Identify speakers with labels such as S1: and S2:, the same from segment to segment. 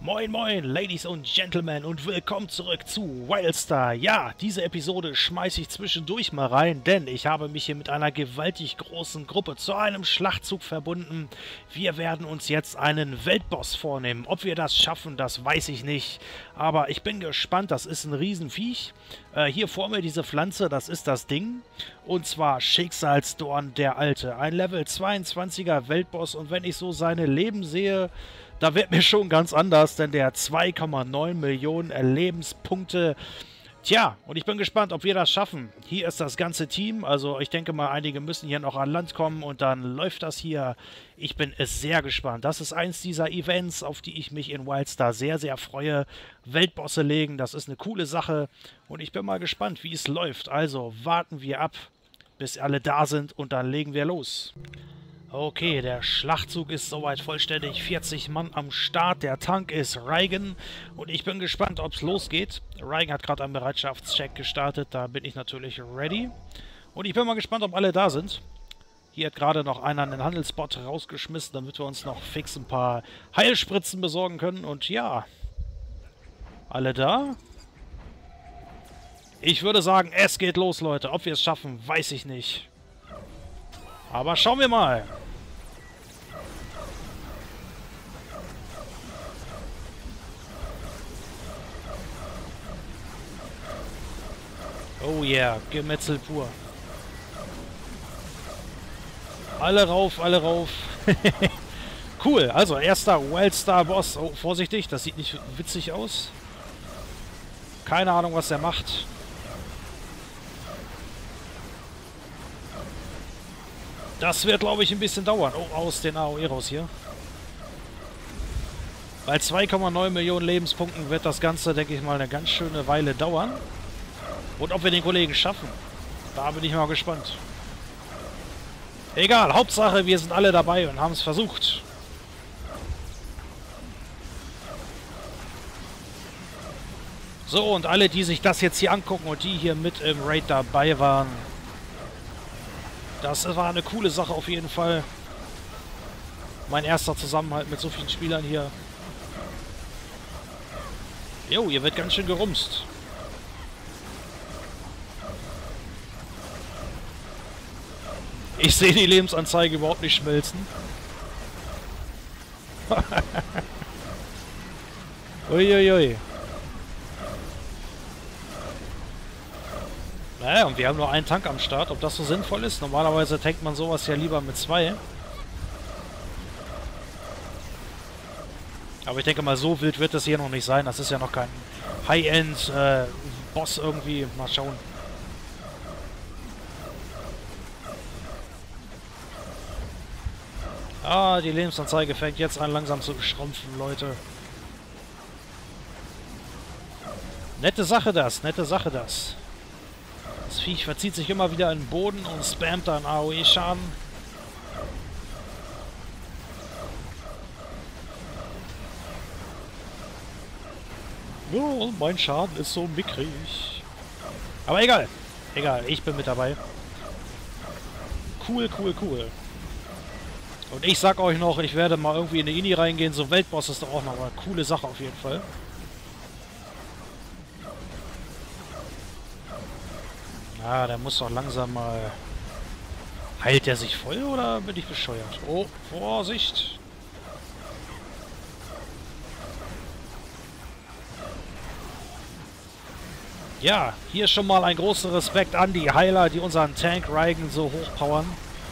S1: Moin moin, Ladies und Gentlemen und willkommen zurück zu Wildstar. Ja, diese Episode schmeiße ich zwischendurch mal rein, denn ich habe mich hier mit einer gewaltig großen Gruppe zu einem Schlachtzug verbunden. Wir werden uns jetzt einen Weltboss vornehmen. Ob wir das schaffen, das weiß ich nicht. Aber ich bin gespannt, das ist ein Riesenviech. Hier vor mir diese Pflanze, das ist das Ding. Und zwar Schicksalsdorn der Alte. Ein Level 22er Weltboss und wenn ich so seine Leben sehe, da wird mir schon ganz anders, denn der hat 2,9 Millionen Lebenspunkte. Tja, und ich bin gespannt, ob wir das schaffen. Hier ist das ganze Team, also ich denke mal, einige müssen hier noch an Land kommen und dann läuft das hier. Ich bin sehr gespannt. Das ist eins dieser Events, auf die ich mich in Wildstar sehr, sehr freue. Weltbosse legen, das ist eine coole Sache und ich bin mal gespannt, wie es läuft. Also warten wir ab, bis alle da sind und dann legen wir los. Okay, der Schlachtzug ist soweit vollständig, 40 Mann am Start, der Tank ist Reigen und ich bin gespannt, ob es losgeht. Reigen hat gerade einen Bereitschaftscheck gestartet, da bin ich natürlich ready. Und ich bin mal gespannt, ob alle da sind. Hier hat gerade noch einer einen Handelsbot rausgeschmissen, damit wir uns noch fix ein paar Heilspritzen besorgen können. Und ja, alle da? Ich würde sagen, es geht los, Leute. Ob wir es schaffen, weiß ich nicht. Aber schauen wir mal. Oh yeah, Gemetzel pur. Alle rauf, alle rauf. Cool, also erster Wildstar-Boss. Oh, vorsichtig, das sieht nicht witzig aus. Keine Ahnung, was er macht. Das wird, glaube ich, ein bisschen dauern. Oh, aus den AOE raus hier. Bei 2,9 Millionen Lebenspunkten wird das Ganze, denke ich mal, eine ganz schöne Weile dauern. Und ob wir den Kollegen schaffen, da bin ich mal gespannt. Egal, Hauptsache, wir sind alle dabei und haben es versucht. So, und alle, die sich das jetzt hier angucken und die hier mit im Raid dabei waren, das war eine coole Sache auf jeden Fall. Mein erster Zusammenhalt mit so vielen Spielern hier. Jo, hier wird ganz schön gerumst. Ich sehe die Lebensanzeige überhaupt nicht schmelzen. Uiuiui. Naja, und wir haben nur einen Tank am Start. Ob das so sinnvoll ist? Normalerweise tankt man sowas ja lieber mit 2. Aber ich denke mal, so wild wird das hier noch nicht sein. Das ist ja noch kein High-End-Boss irgendwie. Mal schauen. Ah, die Lebensanzeige fängt jetzt an langsam zu schrumpfen, Leute. Nette Sache das, nette Sache das. Das Viech verzieht sich immer wieder in den Boden und spammt dann AOE-Schaden. Oh, mein Schaden ist so mickrig. Aber egal. Egal, ich bin mit dabei. Cool, cool, cool. Und ich sag euch noch, ich werde mal irgendwie in eine Ini reingehen. So Weltboss ist doch auch noch eine coole Sache auf jeden Fall. Ah, der muss doch langsam mal... Heilt der sich voll oder bin ich bescheuert? Oh, Vorsicht! Ja, hier schon mal ein großer Respekt an die Heiler, die unseren Tank Reigen so hochpowern.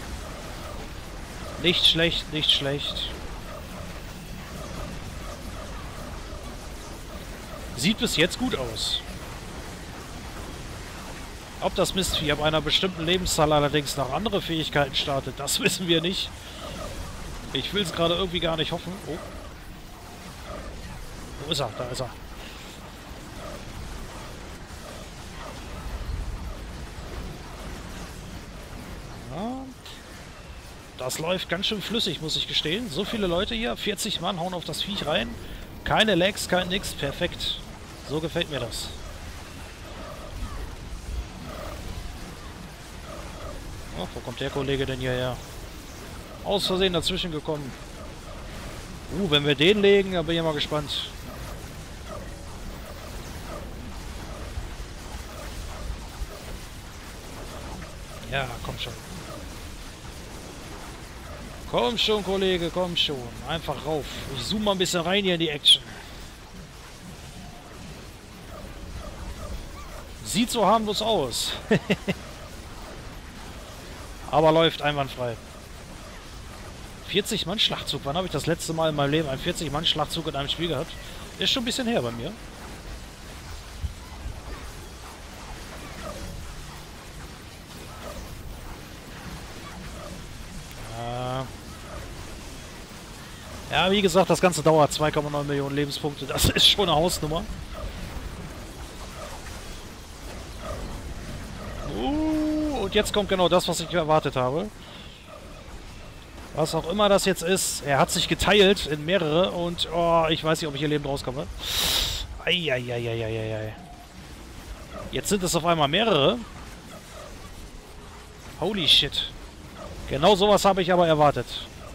S1: Nicht schlecht, nicht schlecht. Sieht bis jetzt gut aus. Ob das Mistvieh ab einer bestimmten Lebenszahl allerdings noch andere Fähigkeiten startet, das wissen wir nicht. Ich will es gerade irgendwie gar nicht hoffen. Oh. Wo ist er? Da ist er. Ja. Das läuft ganz schön flüssig, muss ich gestehen. So viele Leute hier, 40 Mann hauen auf das Viech rein. Keine Lags, kein nix. Perfekt. So gefällt mir das. Oh, wo kommt der Kollege denn hierher? Aus Versehen dazwischen gekommen. Wenn wir den legen, dann bin ich mal gespannt. Ja, komm schon. Komm schon, Kollege, komm schon. Einfach rauf. Ich zoome mal ein bisschen rein hier in die Action. Sieht so harmlos aus. Aber läuft einwandfrei. 40-Mann-Schlachtzug. Wann habe ich das letzte Mal in meinem Leben einen 40-Mann-Schlachtzug in einem Spiel gehabt? Ist schon ein bisschen her bei mir. Ja, wie gesagt, das Ganze dauert 2,9 Millionen Lebenspunkte. Das ist schon eine Hausnummer. Und jetzt kommt genau das, was ich erwartet habe. Was auch immer das jetzt ist. Er hat sich geteilt in mehrere und oh, ich weiß nicht, ob ich hier lebend rauskomme. Eieieiei. Jetzt sind es auf einmal mehrere. Holy shit. Genau sowas habe ich aber erwartet.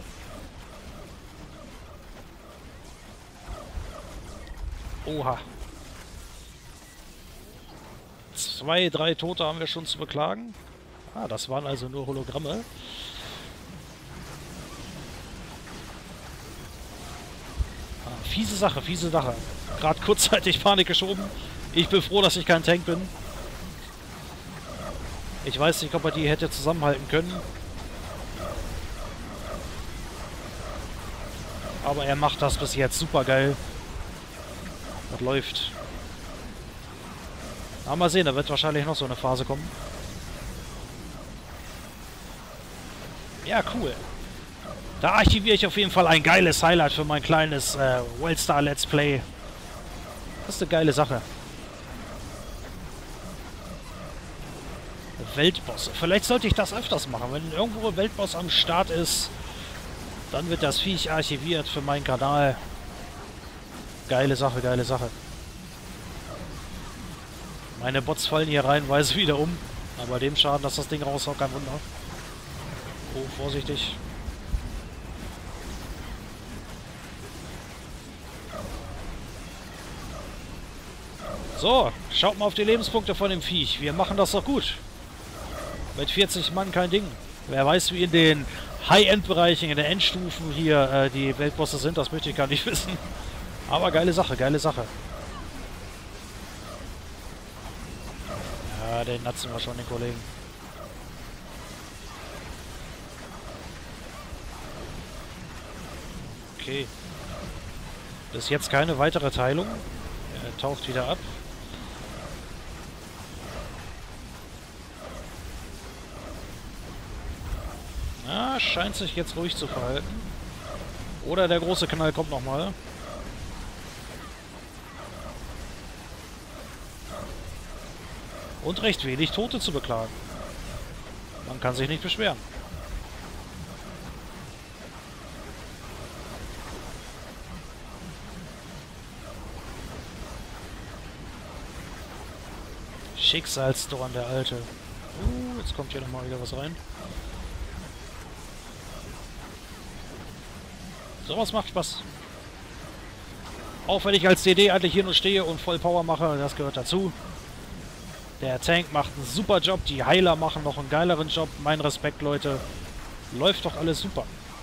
S1: Oha. 2, 3 Tote haben wir schon zu beklagen. Ah, das waren also nur Hologramme. Ah, fiese Sache, fiese Sache. Gerade kurzzeitig Panik geschoben. Ich bin froh, dass ich kein Tank bin. Ich weiß nicht, ob er die hätte zusammenhalten können. Aber er macht das bis jetzt super geil. Das läuft. Aber mal sehen, da wird wahrscheinlich noch so eine Phase kommen. Ja, cool. Da archiviere ich auf jeden Fall ein geiles Highlight für mein kleines Wildstar Let's Play. Das ist eine geile Sache. Weltbosse. Vielleicht sollte ich das öfters machen. Wenn irgendwo ein Weltboss am Start ist, dann wird das Viech archiviert für meinen Kanal. Geile Sache, geile Sache. Meine Bots fallen hier reihenweise wieder um. Aber dem Schaden, dass das Ding raushaut, kein Wunder. Oh, vorsichtig. So, schaut mal auf die Lebenspunkte von dem Viech. Wir machen das doch gut. Mit 40 Mann kein Ding. Wer weiß, wie in den High-End-Bereichen, in den Endstufen hier die Weltbosse sind, das möchte ich gar nicht wissen. Aber geile Sache, geile Sache. Ja, den natzen wir schon, den Kollegen. Okay. Bis jetzt keine weitere Teilung. Er taucht wieder ab. Na, scheint sich jetzt ruhig zu verhalten. Oder der große Knall kommt nochmal. Und recht wenig Tote zu beklagen. Man kann sich nicht beschweren. Schicksalsdorn, der Alte. Jetzt kommt hier nochmal wieder was rein. Sowas macht Spaß. Auch wenn ich als DD eigentlich hier nur stehe und voll Power mache, das gehört dazu. Der Tank macht einen super Job, die Heiler machen noch einen geileren Job. Mein Respekt, Leute. Läuft doch alles super.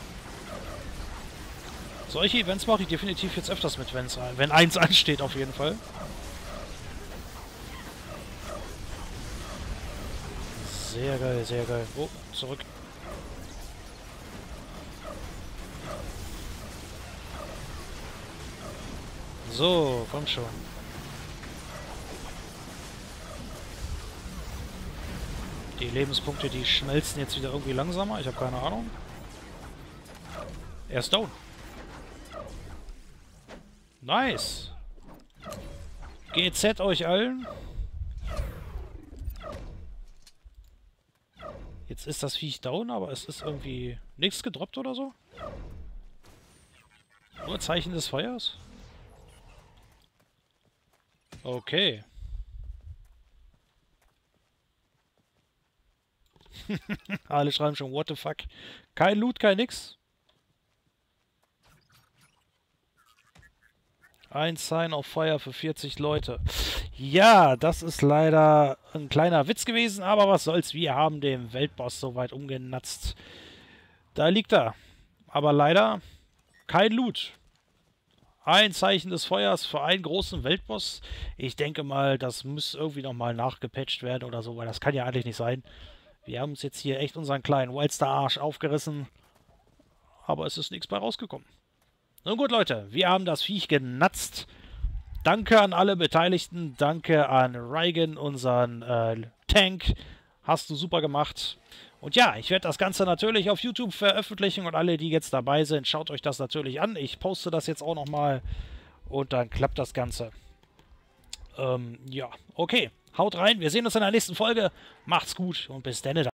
S1: Solche Events mache ich definitiv jetzt öfters mit, wenn eins ansteht auf jeden Fall. Sehr geil, sehr geil. Oh, zurück. So, komm schon. Die Lebenspunkte, die schmelzen jetzt wieder irgendwie langsamer. Ich habe keine Ahnung. Er ist down. Nice. GZ euch allen. Jetzt ist das Viech down, aber es ist irgendwie nichts gedroppt oder so. Nur Zeichen des Feuers. Okay. Alle schreiben schon, what the fuck. Kein Loot, kein nix. Ein Sign of Fire für 40 Leute. Ja, das ist leider ein kleiner Witz gewesen, aber was soll's. Wir haben den Weltboss soweit umgenatzt. Da liegt er. Aber leider kein Loot. Ein Zeichen des Feuers für einen großen Weltboss. Ich denke mal, das muss irgendwie nochmal nachgepatcht werden oder so, weil das kann ja eigentlich nicht sein. Wir haben uns jetzt hier echt unseren kleinen Wildstar-Arsch aufgerissen. Aber es ist nichts bei rausgekommen. Nun gut, Leute, wir haben das Viech genatzt. Danke an alle Beteiligten. Danke an Reigen, unseren Tank. Hast du super gemacht. Und ja, ich werde das Ganze natürlich auf YouTube veröffentlichen und alle, die jetzt dabei sind, schaut euch das natürlich an. Ich poste das jetzt auch nochmal und dann klappt das Ganze. Ja, okay. Haut rein. Wir sehen uns in der nächsten Folge. Macht's gut und bis dann.